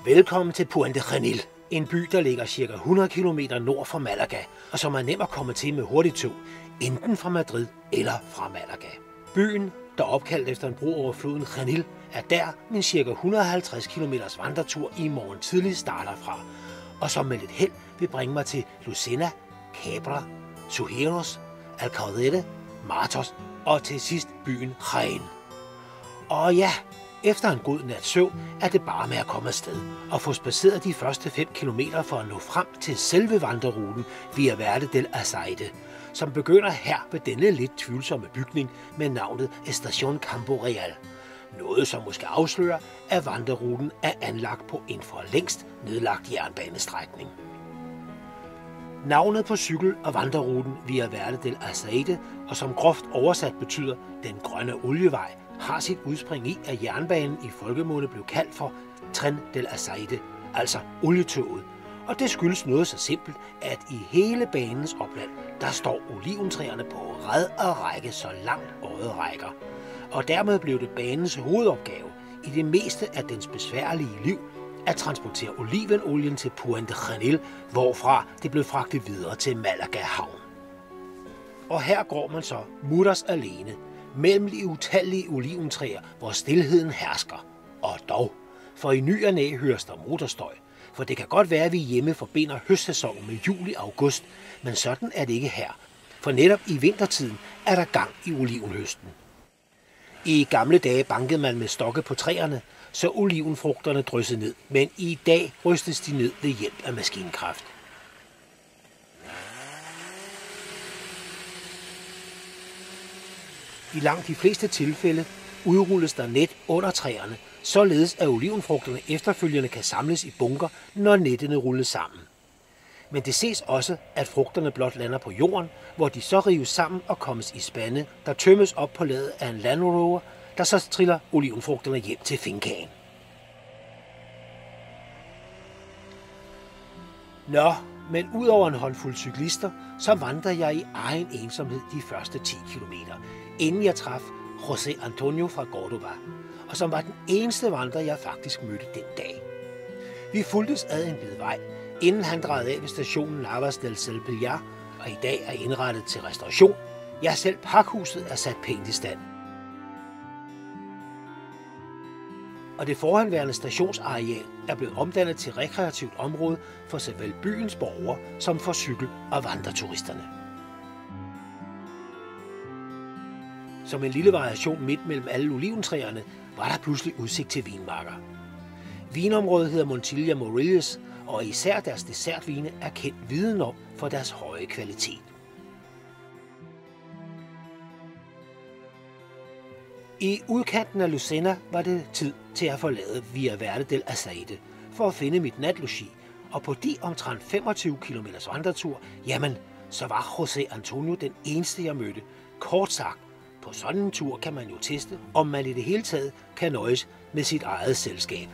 Velkommen til Puente Genil, en by, der ligger ca. 100 km nord for Malaga, og som er nem at komme til med hurtigtog, enten fra Madrid eller fra Malaga. Byen, der er opkaldt efter en bro over floden Genil, er der min ca. 150 km vandretur i morgen tidlig starter fra, og som med lidt held vil bringe mig til Lucena, Cabra, Sujeros, Alcaudete, Martos og til sidst byen Jaén. Og ja, efter en god nats søvn er det bare med at komme afsted og få spaceret de første 5 km for at nå frem til selve vandreruten via Verde del Azeite, som begynder her ved denne lidt tvivlsomme bygning med navnet Estación Campo Real. Noget, som måske afslører, at vandreruten er anlagt på en for længst nedlagt jernbanestrækning. Navnet på cykel- og vandreruten via Verde del Azeite, og som groft oversat betyder den grønne olievej, har sit udspring i, at jernbanen i folkemunde blev kaldt for Tren del Azeite, altså olietoget. Og det skyldes noget så simpelt, at i hele banens opland, der står oliventræerne på rad og række, så langt øjet rækker. Og dermed blev det banens hovedopgave i det meste af dens besværlige liv at transportere olivenolien til Puente Genil, hvorfra det blev fragtet videre til Malaga havn. Og her går man så mutters alene mellem de utallige oliventræer, hvor stilheden hersker. Og dog, for i ny og næ høres der motorstøj, for det kan godt være, at vi hjemme forbinder høstsæsonen med juli-august, men sådan er det ikke her, for netop i vintertiden er der gang i olivenhøsten. I gamle dage bankede man med stokke på træerne, så olivenfrugterne dryssede ned, men i dag rystes de ned ved hjælp af maskinkraft. I langt de fleste tilfælde udrulles der net under træerne, således at olivenfrugterne efterfølgende kan samles i bunker, når nettene rulles sammen. Men det ses også, at frugterne blot lander på jorden, hvor de så rives sammen og kommes i spande, der tømmes op på ladet af en Land Rover, der så triller olivenfrugterne hjem til fincaen. Nå, men ud over en håndfuld cyklister, så vandrer jeg i egen ensomhed de første 10 kilometer, inden jeg traf José Antonio fra Córdoba, og som var den eneste vandrer, jeg faktisk mødte den dag. Vi fulgtes ad en bid vej, inden han drejede af ved stationen Lavas del Selpillar, og i dag er indrettet til restauration. Ja, selv pakhuset er sat pænt i stand. Og det forhenværende stationsareal er blevet omdannet til rekreativt område for såvel byens borgere som for cykel- og vandreturisterne. Som en lille variation midt mellem alle oliventræerne, var der pludselig udsigt til vinmarker. Vinområdet hedder Montilla Moriles, og især deres dessertvine er kendt viden om for deres høje kvalitet. I udkanten af Lucena var det tid til at forlade via Verde del Azeite for at finde mit natlogi, og på de omtrent 25 km vandretur, jamen, så var José Antonio den eneste, jeg mødte. Kort sagt, på sådan en tur kan man jo teste, om man i det hele taget kan nøjes med sit eget selskab.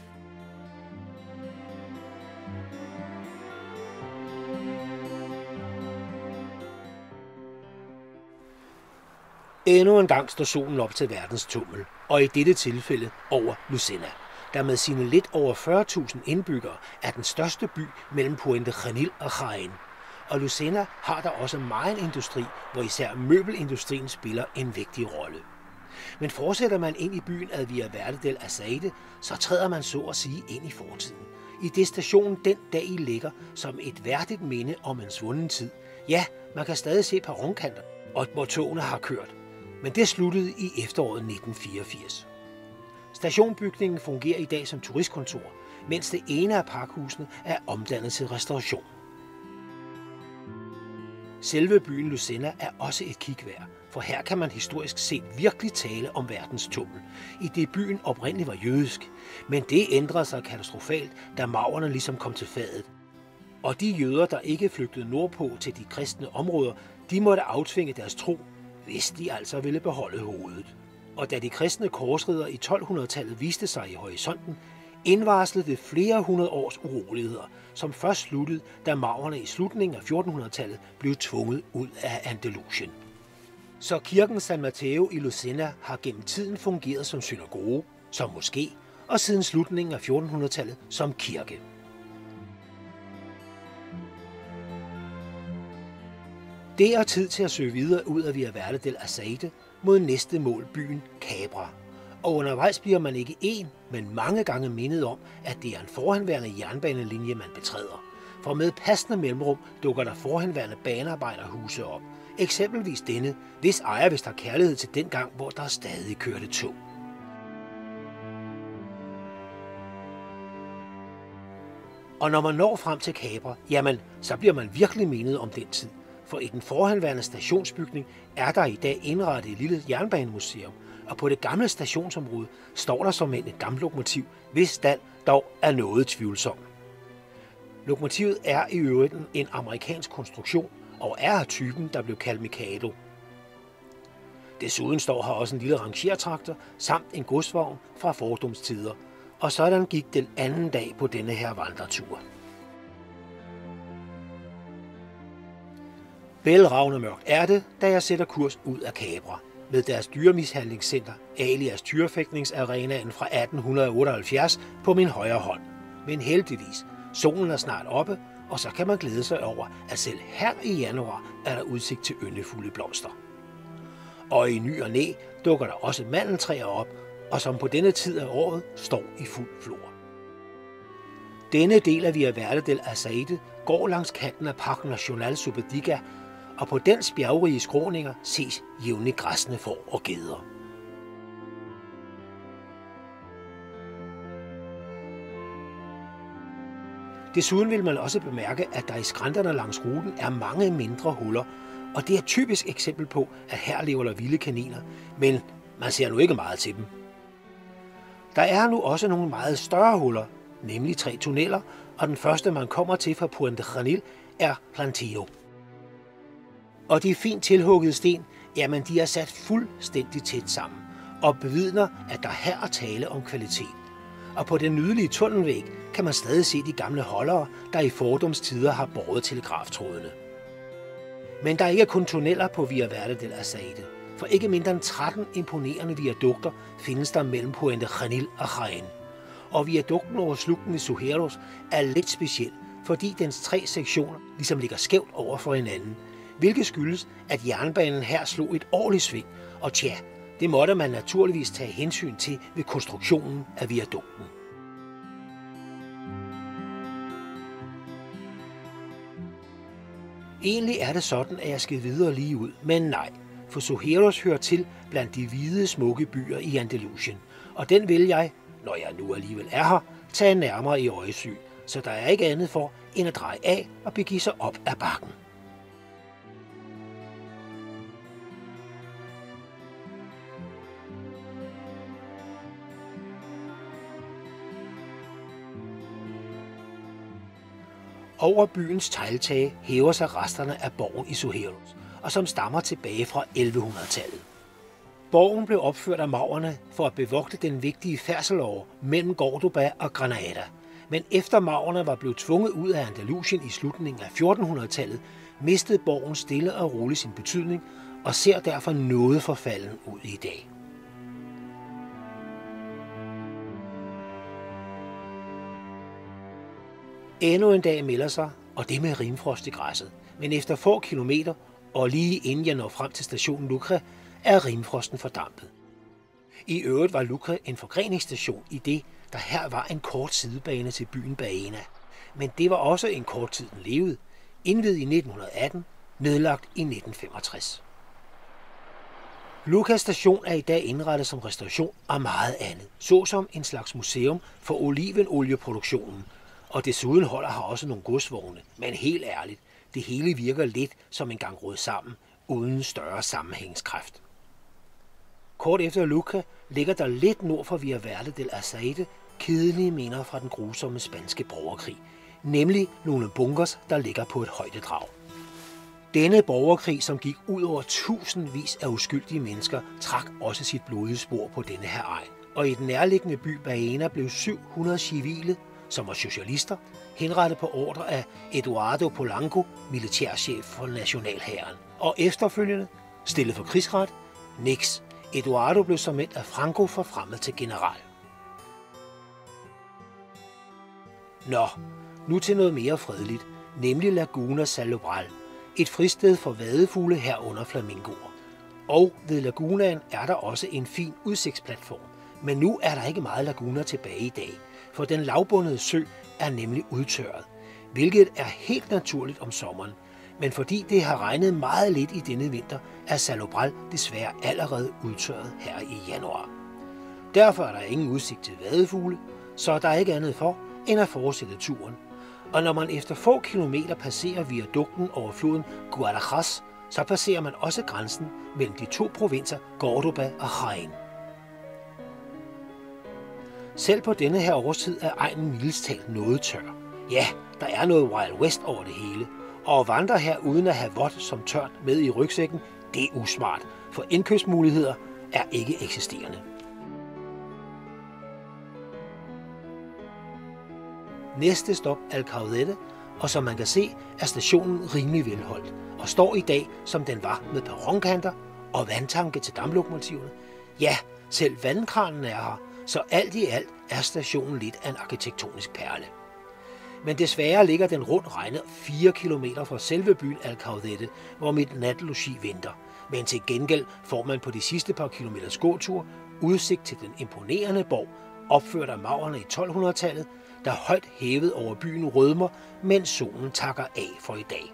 Endnu en gang står solen op til verdens tummel, og i dette tilfælde over Lucena, der med sine lidt over 40.000 indbyggere er den største by mellem Puente Genil og Jaén. Og Lucena har der også meget industri, hvor især møbelindustrien spiller en vigtig rolle. Men fortsætter man ind i byen ad via Verde del Azeite, så træder man så at sige ind i fortiden. I det stationen den dag i ligger som et værdigt minde om en svunden tid. Ja, man kan stadig se perronkanter, og hvor togene har kørt. Men det sluttede i efteråret 1984. Stationbygningen fungerer i dag som turistkontor, mens det ene af pakhusene er omdannet til restauration. Selve byen Lucena er også et kig værd, for her kan man historisk set virkelig tale om verdens tummel, i det byen oprindeligt var jødisk, men det ændrede sig katastrofalt, da maurerne ligesom kom til fadet. Og de jøder, der ikke flygtede nordpå til de kristne områder, de måtte aftvinge deres tro, hvis de altså ville beholde hovedet. Og da de kristne korsridere i 1200-tallet viste sig i horisonten, indvarslede det flere hundrede års uroligheder, som først sluttede, da maurerne i slutningen af 1400-tallet blev tvunget ud af Andalusien. Så kirken San Mateo i Lucena har gennem tiden fungeret som synagoge, som moské og siden slutningen af 1400-tallet som kirke. Det er tid til at søge videre ud af Via Verde del Azeite mod næste mål, byen Cabra. Og undervejs bliver man ikke én, men mange gange mindet om, at det er en forhenværende jernbanelinje, man betræder. For med passende mellemrum dukker der forhenværende banearbejderhuse op. Eksempelvis denne, hvis ejer vist har kærlighed til den gang, hvor der stadig kørte tog. Og når man når frem til Cabra, jamen, så bliver man virkelig mindet om den tid. For i den forhenværende stationsbygning er der i dag indrettet et lille jernbanemuseum, og på det gamle stationsområde står der som et damplokomotiv, hvis stand dog er noget tvivlsom. Lokomotivet er i øvrigt en amerikansk konstruktion og er af typen, der blev kaldt Mikado. Desuden står her også en lille rangertraktor samt en godsvogn fra fordomstider, og sådan gik den anden dag på denne her vandretur. Bælragende mørkt er det, da jeg sætter kurs ud af Cabra med deres dyremishandlingscenter alias tyrefægtningsarenaen fra 1878 på min højre hånd. Men heldigvis, solen er snart oppe, og så kan man glæde sig over, at selv her i januar er der udsigt til yndefulde blomster. Og i ny og næ dukker der også mandeltræer op, og som på denne tid af året står i fuld flor. Denne del af Via Verde del Azeite går langs kanten af Parc National Supedica, og på dens bjergrige skråninger ses jævnligt græssende får og geder. Desuden vil man også bemærke, at der i skrænterne langs ruten er mange mindre huller, og det er et typisk eksempel på, at her lever der vilde kaniner, men man ser nu ikke meget til dem. Der er nu også nogle meget større huller, nemlig 3 tunneller, og den første man kommer til fra Puente Genil er Plantillo. Og de fint tilhuggede sten, jamen de er sat fuldstændig tæt sammen, og bevidner, at der her er tale om kvalitet. Og på den nydelige tunnelvæg kan man stadig se de gamle holdere, der i fordomstider har båret telegraftrådene. Men der er ikke kun tunneller på Via Verde del Azeite, for ikke mindre end 13 imponerende viadukter findes der mellem Puente Genil og Jaén. Og viadukten over slugten i Sujeros er lidt speciel, fordi dens 3 sektioner ligesom ligger skævt over for hinanden, hvilket skyldes, at jernbanen her slog et ordentligt sving, og tja, det måtte man naturligvis tage hensyn til ved konstruktionen af viadukten. Egentlig er det sådan, at jeg skal videre lige ud, men nej, for Sujeros hører til blandt de hvide smukke byer i Andalusien, og den vil jeg, når jeg nu alligevel er her, tage nærmere i øjesyn, så der er ikke andet for end at dreje af og begive sig op ad bakken. Over byens tegltage hæver sig resterne af borgen i Sujeros, og som stammer tilbage fra 1100-tallet. Borgen blev opført af maurerne for at bevogte den vigtige færdselsåre mellem Córdoba og Granada. Men efter maurerne var blevet tvunget ud af Andalusien i slutningen af 1400-tallet, mistede borgen stille og roligt sin betydning og ser derfor noget forfalden ud i dag. Endnu en dag melder sig, og det med rimfrost i græsset. Men efter få kilometer, og lige inden jeg når frem til stationen Lucre, er rimfrosten fordampet. I øvrigt var Lucre en forgreningsstation i det, der her var en kort sidebane til byen Baena. Men det var også en kort tid, den levede. Indviet i 1918, nedlagt i 1965. Lucre station er i dag indrettet som restauration og meget andet, såsom en slags museum for olivenolieproduktionen, og desuden holder her også nogle godsvogne, men helt ærligt, det hele virker lidt som en gang rød sammen, uden større sammenhængskraft. Kort efter Lucre ligger der lidt nord for Via Verde del Azeite kedelige minder fra den grusomme spanske borgerkrig, nemlig nogle bunkers, der ligger på et højdedrag. Denne borgerkrig, som gik ud over tusindvis af uskyldige mennesker, trak også sit blodige spor på denne her egen. Og i den nærliggende by Baena blev 700 civile, som var socialister, henrettet på ordre af Eduardo Polanco, militærchef for nationalhæren. Og efterfølgende, stillet for krigsret, niks. Eduardo blev som af Franco forfremmet til general. Nå, nu til noget mere fredeligt, nemlig Laguna Salobral, et fristed for vadefugle herunder flamingoer. Og ved lagunaen er der også en fin udsigtsplatform, men nu er der ikke meget laguna tilbage i dag, for den lavbundede sø er nemlig udtørret, hvilket er helt naturligt om sommeren, men fordi det har regnet meget lidt i denne vinter, er Salobral desværre allerede udtørret her i januar. Derfor er der ingen udsigt til vadefugle, så der er ikke andet for end at fortsætte turen. Og når man efter få kilometer passerer viadukten over floden Guadalajara, så passerer man også grænsen mellem de to provinser Córdoba og Jaén. Selv på denne her årstid er egnen mildest talt noget tør. Ja, der er noget Wild West over det hele, og at vandre her uden at have vådt som tørt med i rygsækken, det er usmart, for indkøbsmuligheder er ikke eksisterende. Næste stop Alcaudete, og som man kan se, er stationen rimelig velholdt, og står i dag, som den var, med perronkanter og vandtanke til damplokomotiverne. Ja, selv vandkranen er her, så alt i alt er stationen lidt af en arkitektonisk perle. Men desværre ligger den rundt regnet 4 kilometer fra selve byen Alcaudete, hvor mit natlogi venter. Men til gengæld får man på de sidste par kilometers gåtur udsigt til den imponerende borg, opført af maurerne i 1200-tallet, der højt hævet over byen rødmer, mens solen takker af for i dag.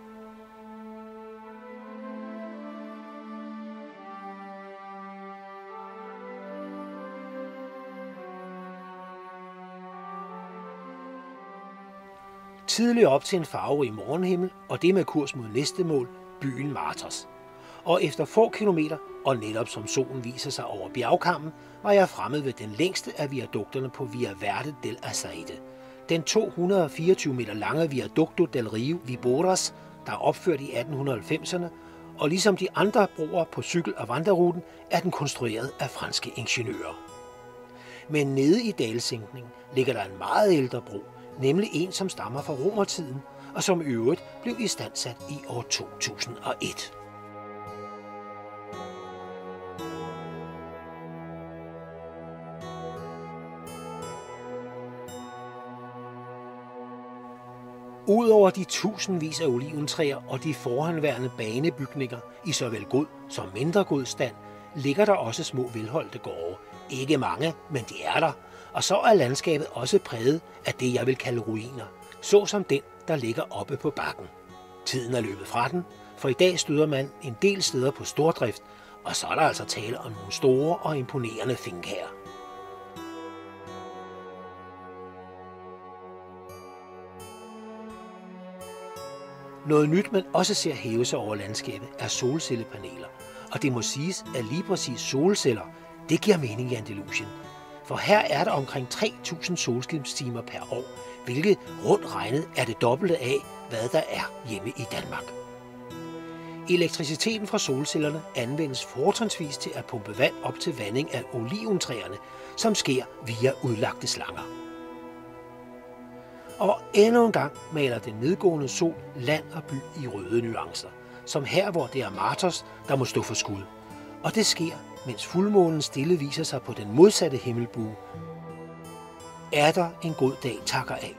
Tidligt op til en farverig morgenhimmel, og det med kurs mod næste mål, byen Martos. Og efter få kilometer, og netop som solen viser sig over bjergkammen, var jeg fremme ved den længste af viadukterne på Via Verde del Azaide. Den 224 meter lange Viaducto del Rio Viboras, der er opført i 1890'erne, og ligesom de andre broer på cykel- og vandreruten, er den konstrueret af franske ingeniører. Men nede i dalsænkningen ligger der en meget ældre bro, nemlig en, som stammer fra romertiden, og som i øvrigt blev istandsat i år 2001. Udover de tusindvis af oliventræer og de forhenværende banebygninger i såvel god som mindre god stand, ligger der også små velholdte gårde. Ikke mange, men de er der. Og så er landskabet også præget af det, jeg vil kalde ruiner, såsom den, der ligger oppe på bakken. Tiden er løbet fra den, for i dag støder man en del steder på stordrift, og så er der altså tale om nogle store og imponerende finkaer. Noget nyt, man også ser hæve sig over landskabet, er solcellepaneler. Og det må siges, at lige præcis solceller, det giver mening i Andalusien. For her er der omkring 3.000 solskibstimer per år, hvilket rundt regnet er det dobbelte af, hvad der er hjemme i Danmark. Elektriciteten fra solcellerne anvendes fortrinsvis til at pumpe vand op til vanding af oliventræerne, som sker via udlagte slanger. Og endnu en gang maler den nedgående sol land og by i røde nuancer, som her, hvor det er Martos, der må stå for skud. Og det sker, mens fuldmånen stille viser sig på den modsatte himmelbue. Er der en god dag takker af.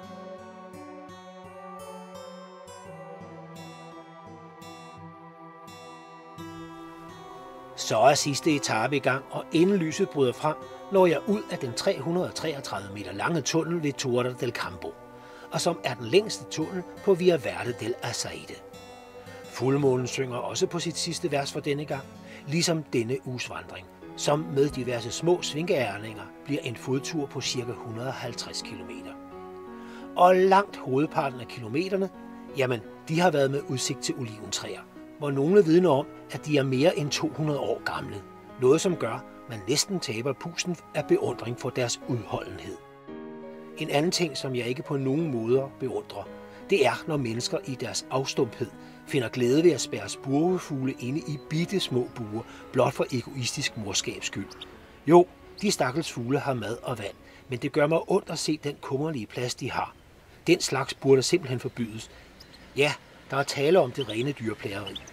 Så er sidste etape i gang, og inden lyset bryder frem, når jeg ud af den 333 meter lange tunnel ved Torre del Campo, og som er den længste tunnel på Via Verde del Azaide. Fuldmånen synger også på sit sidste vers for denne gang, ligesom denne uges vandring, som med diverse små svinkeærninger bliver en fodtur på ca. 150 km. Og langt hovedparten af kilometerne, jamen, de har været med udsigt til oliventræer, hvor nogle vidner om, at de er mere end 200 år gamle. Noget som gør, man næsten taber pusten af beundring for deres udholdenhed. En anden ting, som jeg ikke på nogen måder beundrer, det er, når mennesker i deres afstumphed finder glæde ved at spærre spurvefugle inde i bitte små buer, blot for egoistisk morskabs skyld. Jo, de stakkels fugle har mad og vand, men det gør mig ondt at se den kummerlige plads, de har. Den slags burde simpelthen forbydes. Ja, der er tale om det rene dyreplageri.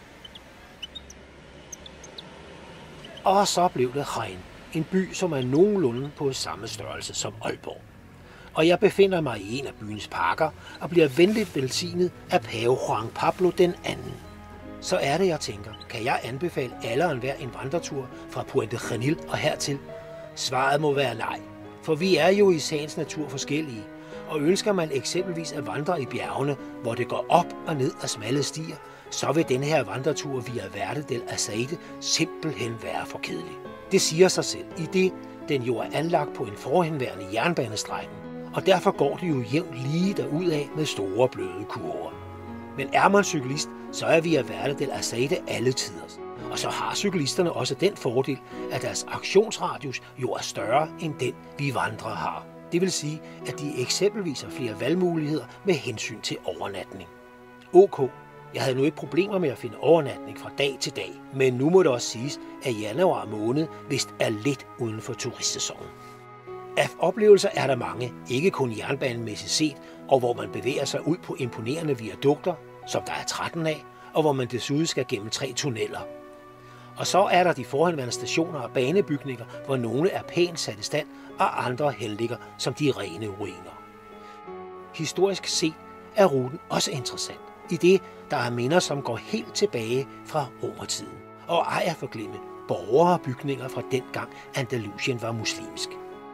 Og så blev det Jaén, en by, som er nogenlunde på samme størrelse som Aalborg. og jeg befinder mig i en af byens parker og bliver venligt velsignet af pave Juan Pablo II. Så er det, jeg tænker, kan jeg anbefale alle og enhver en vandretur fra Puente Genil og hertil? Svaret må være nej, for vi er jo i sagens natur forskellige, og ønsker man eksempelvis at vandre i bjergene, hvor det går op og ned af smalle stier, så vil den her vandretur via Verde del Azaide simpelthen være for kedelig. Det siger sig selv, i det den jo er anlagt på en forhenværende jernbanestrækning, og derfor går det jo jævnt lige derudad med store bløde kurver. Men er man cyklist, så er via Verde del Azaide alle tiders. Og så har cyklisterne også den fordel, at deres aktionsradius jo er større end den, vi vandrere har. Det vil sige, at de eksempelvis har flere valgmuligheder med hensyn til overnatning. OK, jeg havde nu ikke problemer med at finde overnatning fra dag til dag, men nu må det også siges, at januar måned vist er lidt uden for turistsæsonen. Af oplevelser er der mange, ikke kun jernbanemæssigt set, og hvor man bevæger sig ud på imponerende viadukter, som der er 13 af, og hvor man desuden skal gennem 3 tunneller. Og så er der de forhenværende stationer og banebygninger, hvor nogle er pænt sat i stand, og andre heldigger som de rene ruiner. Historisk set er ruten også interessant, i det der er minder, som går helt tilbage fra romertiden, og ej at forglemme borgere og bygninger fra dengang Andalusien var muslimsk.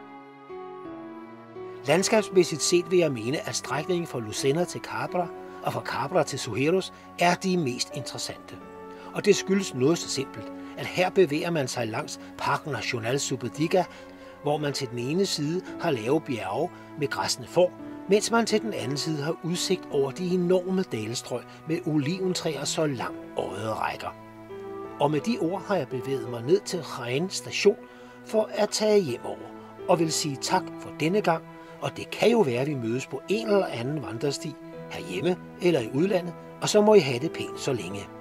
Landskabsmæssigt set vil jeg mene, at strækningen fra Lucena til Cabra og fra Cabra til Sujeros er de mest interessante. Og det skyldes noget så simpelt, at her bevæger man sig langs Parc National Supediga, hvor man til den ene side har lave bjerge med græssende får, mens man til den anden side har udsigt over de enorme dalstrøg med oliventræer så langt øjet rækker. Og med de ord har jeg bevæget mig ned til Jaén station for at tage hjem over, og vil sige tak for denne gang, og det kan jo være, at vi mødes på en eller anden vandresti, herhjemme eller i udlandet, og så må I have det pænt så længe.